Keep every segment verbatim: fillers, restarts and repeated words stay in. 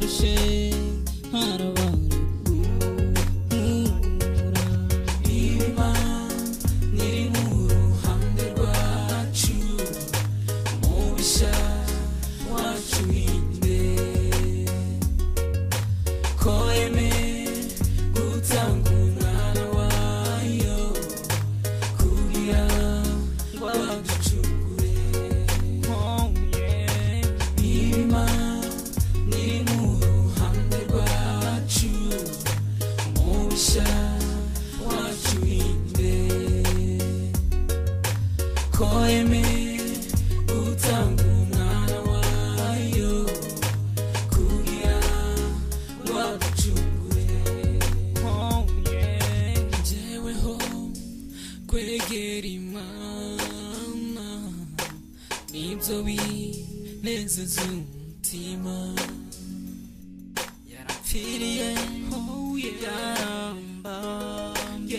barushe harabaruhura niba niri mu ruhande rwacu umubisha wacu inde ko yemeye gutanga umwana wayo kugira ngo aducungure oh yeah niba niri mu ruhande rwacu umubisha wacu inde ko yemeye gutanga umwana wayo kugira ngo aducungure oh yeah njyeweho kwegera Imana nibyo binezeza umutima yarapfiriye oh yeah yarambambye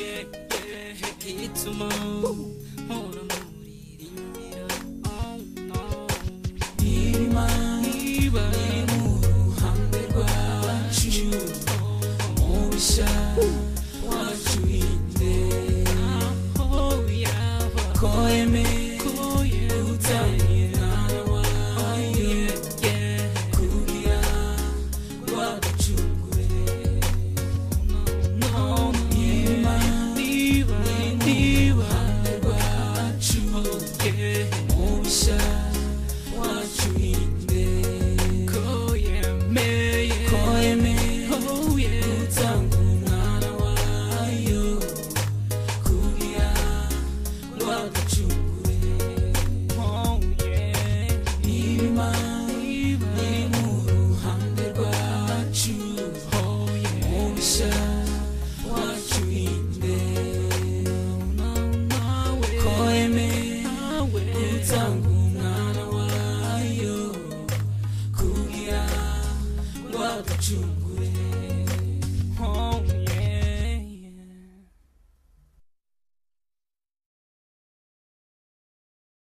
gituma mpora muririmbira oh no niba niba niri mu ruhande rwacu umubisha wacu inde oh yeah ko yemeye gutanga umwana wayo kugira ngo aducungure niba niba niri mu ruhande rwacu umubisha wacu inde ko yemeye ko yemeye gutanga umwana wayo kugira ngo aducungure oh yeah niba niri mu ruhande rwacu umubisha wacu inde ko yemeye gutanga umwana wayo kugira ngo aducungure